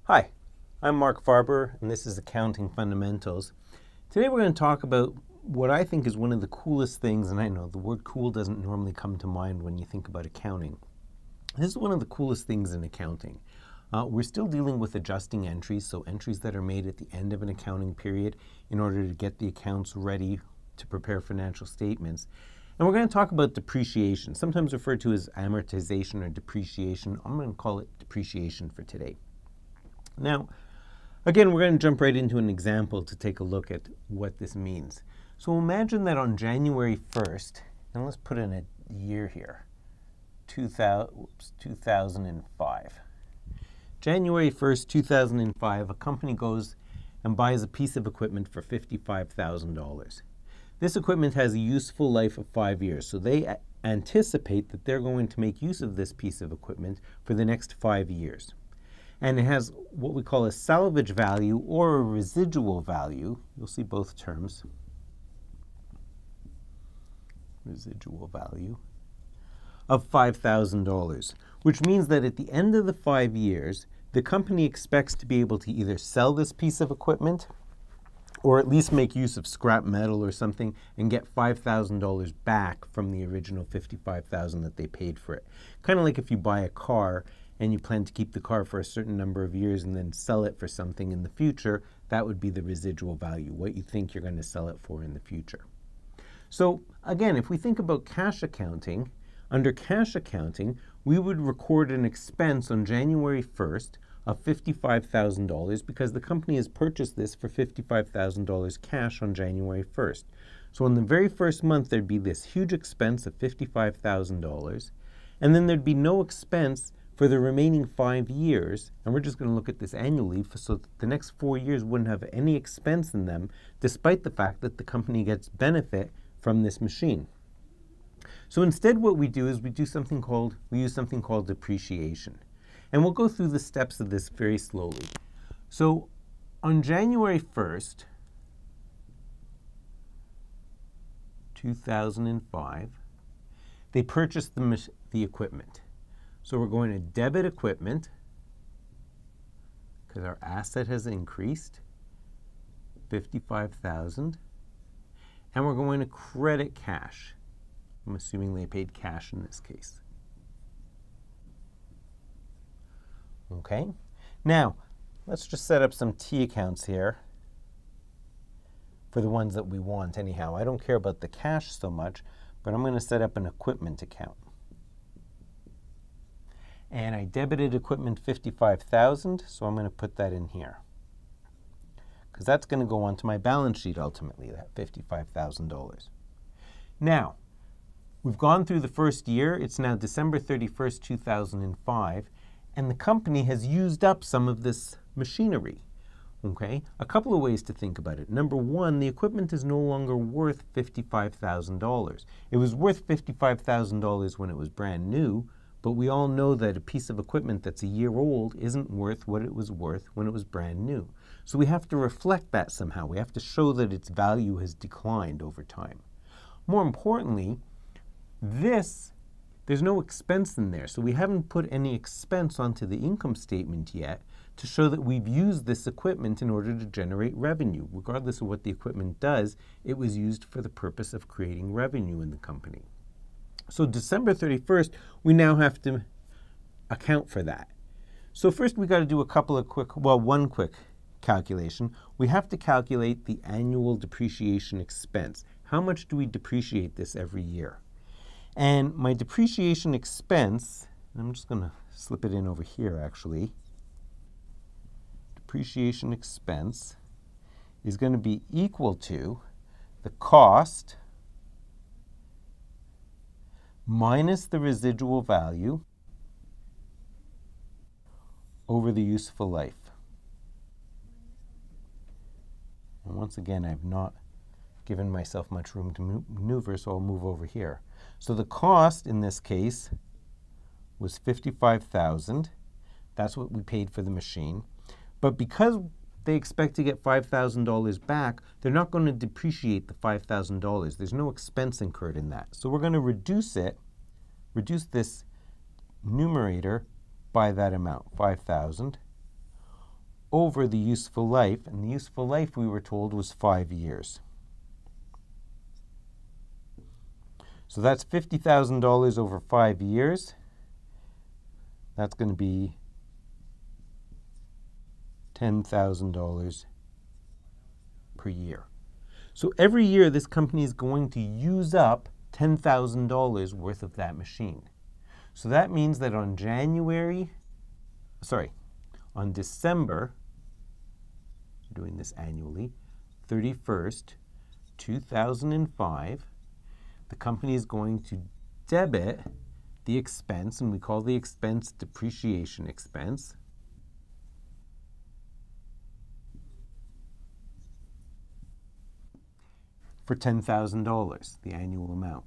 Hi, I'm Mark Farber, and this is Accounting Fundamentals. Today we're going to talk about what I think is one of the coolest things, and I know the word cool doesn't normally come to mind when you think about accounting. This is one of the coolest things in accounting. We're still dealing with adjusting entries, so entries that are made at the end of an accounting period in order to get the accounts ready to prepare financial statements. And we're going to talk about depreciation, sometimes referred to as amortization or depreciation. I'm going to call it depreciation for today. Now, again, we're going to jump right into an example to take a look at what this means. So imagine that on January 1st, and let's put in a year here, 2005. January 1st, 2005, a company goes and buys a piece of equipment for $55,000. This equipment has a useful life of 5 years, so they anticipate that they're going to make use of this piece of equipment for the next 5 years. And it has what we call a salvage value or a residual value. You'll see both terms. Residual value of $5,000, which means that at the end of the 5 years, the company expects to be able to either sell this piece of equipment or at least make use of scrap metal or something and get $5,000 back from the original $55,000 that they paid for it. Kind of like if you buy a car and you plan to keep the car for a certain number of years and then sell it for something in the future, that would be the residual value, what you think you're going to sell it for in the future. So again, if we think about cash accounting, under cash accounting, we would record an expense on January 1st of $55,000 because the company has purchased this for $55,000 cash on January 1st. So in the very first month, there'd be this huge expense of $55,000, and then there'd be no expense for the remaining 5 years, and we're just going to look at this annually, so that the next 4 years wouldn't have any expense in them, despite the fact that the company gets benefit from this machine. So instead what we do is we use something called depreciation. And we'll go through the steps of this very slowly. So on January 1st, 2005, they purchased the equipment. So we're going to debit equipment because our asset has increased, $55,000, and we're going to credit cash. I'm assuming they paid cash in this case. Okay, now let's just set up some T accounts here for the ones that we want anyhow. I don't care about the cash so much, but I'm going to set up an equipment account. And I debited equipment $55,000, so I'm going to put that in here, because that's going to go onto my balance sheet ultimately, that $55,000. Now, we've gone through the first year. It's now December 31st, 2005, and the company has used up some of this machinery. Okay, a couple of ways to think about it. Number one, the equipment is no longer worth $55,000. It was worth $55,000 when it was brand new, but we all know that a piece of equipment that's a year old isn't worth what it was worth when it was brand new. So we have to reflect that somehow. We have to show that its value has declined over time. More importantly, there's no expense in there, so we haven't put any expense onto the income statement yet to show that we've used this equipment in order to generate revenue. Regardless of what the equipment does, it was used for the purpose of creating revenue in the company. So December 31st, we now have to account for that. So first we got to do one quick calculation. We have to calculate the annual depreciation expense. How much do we depreciate this every year? And my depreciation expense, I'm just going to slip it in over here actually. Depreciation expense is going to be equal to the cost minus the residual value over the useful life. And once again, I've not given myself much room to maneuver, so I'll move over here. So the cost in this case was $55,000. That's what we paid for the machine. But because they expect to get $5,000 back, they're not going to depreciate the $5,000. There's no expense incurred in that. So we're going to reduce this numerator by that amount, 5,000, over the useful life, and the useful life we were told was 5 years. So that's $50,000 over 5 years. That's going to be $10,000 per year. So every year this company is going to use up $10,000 worth of that machine. So that means that on December, doing this annually, 31st, 2005, the company is going to debit the expense, and we call the expense depreciation expense, for $10,000, the annual amount.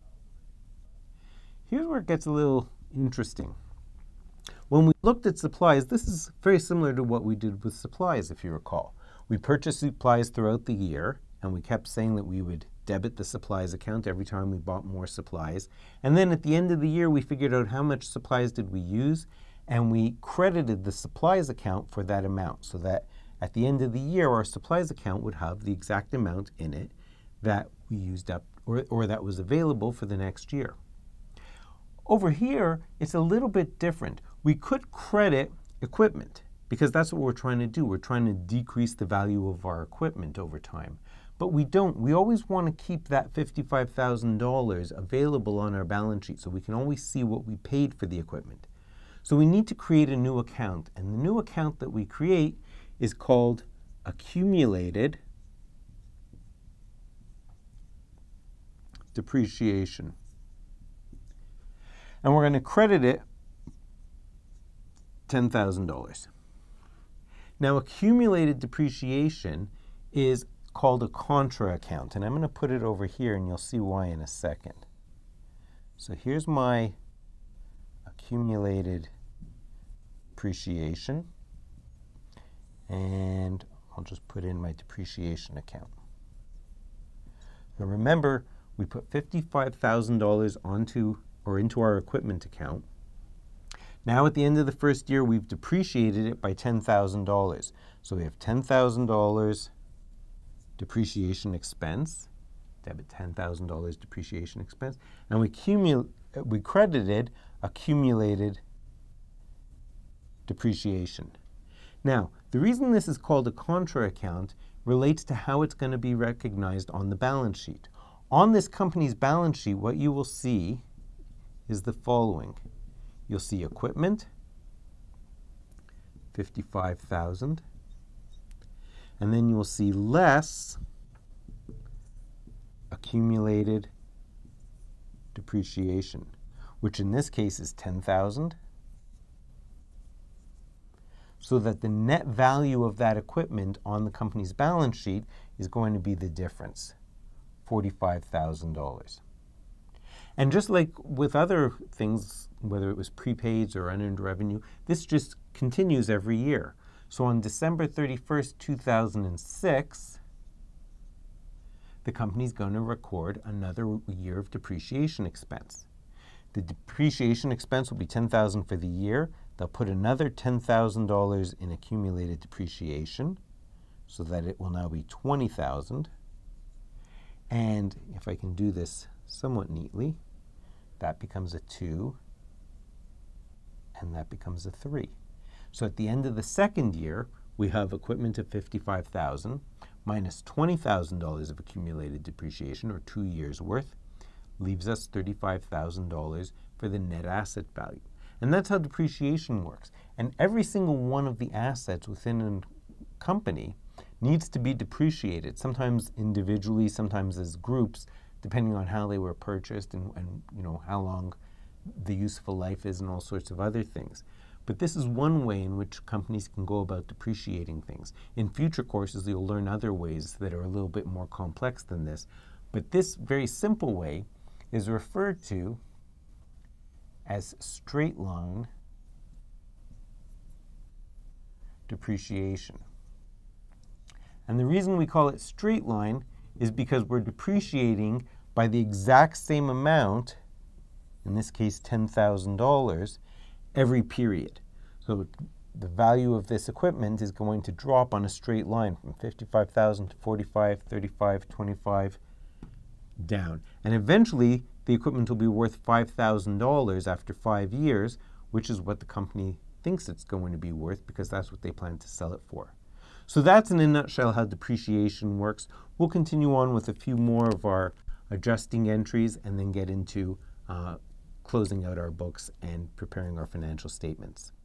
Here's where it gets a little interesting. When we looked at supplies, this is very similar to what we did with supplies, if you recall. We purchased supplies throughout the year, and we kept saying that we would debit the supplies account every time we bought more supplies. And then at the end of the year, we figured out how much supplies did we use, and we credited the supplies account for that amount, so that at the end of the year, our supplies account would have the exact amount in it that we used up, or that was available for the next year. Over here, it's a little bit different. We could credit equipment, because that's what we're trying to do. We're trying to decrease the value of our equipment over time. But we don't. We always want to keep that $55,000 available on our balance sheet so we can always see what we paid for the equipment. So we need to create a new account. And the new account that we create is called Accumulated Depreciation. And we're going to credit it $10,000. Now, accumulated depreciation is called a contra account, and I'm going to put it over here, and you'll see why in a second. So here's my accumulated depreciation, and I'll just put in my depreciation account. Now remember, we put $55,000 into our equipment account. Now at the end of the first year, we've depreciated it by $10,000. So we have $10,000 depreciation expense, debit $10,000 depreciation expense, and we credited accumulated depreciation. Now, the reason this is called a contra account relates to how it's going to be recognized on the balance sheet. On this company's balance sheet, what you will see is the following. You'll see equipment, $55,000, and then you'll see less accumulated depreciation, which in this case is $10,000, so that the net value of that equipment on the company's balance sheet is going to be the difference, $45,000. And just like with other things, whether it was prepaids or unearned revenue, this just continues every year. So on December 31st, 2006, the company's going to record another year of depreciation expense. The depreciation expense will be $10,000 for the year. They'll put another $10,000 in accumulated depreciation, so that it will now be $20,000. And if I can do this somewhat neatly, that becomes a 2, and that becomes a 3. So at the end of the second year, we have equipment of $55,000 minus $20,000 of accumulated depreciation, or 2 years' worth, leaves us $35,000 for the net asset value. And that's how depreciation works. And every single one of the assets within a company needs to be depreciated, sometimes individually, sometimes as groups, depending on how they were purchased and you know, how long the useful life is and all sorts of other things. But this is one way in which companies can go about depreciating things. In future courses, you'll learn other ways that are a little bit more complex than this. But this very simple way is referred to as straight line depreciation. And the reason we call it straight line is because we're depreciating by the exact same amount, in this case $10,000, every period. So the value of this equipment is going to drop on a straight line from 55,000 to 45, 35, 25, down. And eventually, the equipment will be worth $5,000 after 5 years, which is what the company thinks it's going to be worth because that's what they plan to sell it for. So that's in a nutshell how depreciation works. We'll continue on with a few more of our adjusting entries and then get into closing out our books and preparing our financial statements.